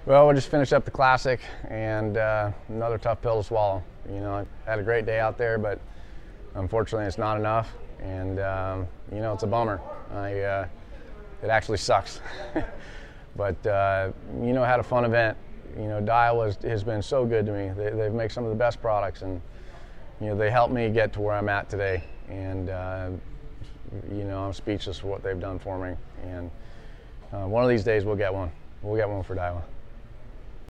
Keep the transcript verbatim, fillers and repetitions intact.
Well, we just finished up the Classic, and uh, another tough pill to swallow. You know, I had a great day out there, but unfortunately it's not enough, and um, you know, it's a bummer. I, uh, it actually sucks. But uh, you know, I had a fun event. You know, Dial was, has been so good to me. They, they make some of the best products, and you know, they helped me get to where I'm at today. And uh, you know, I'm speechless for what they've done for me. And uh, one of these days we'll get one. We'll get one for Dial.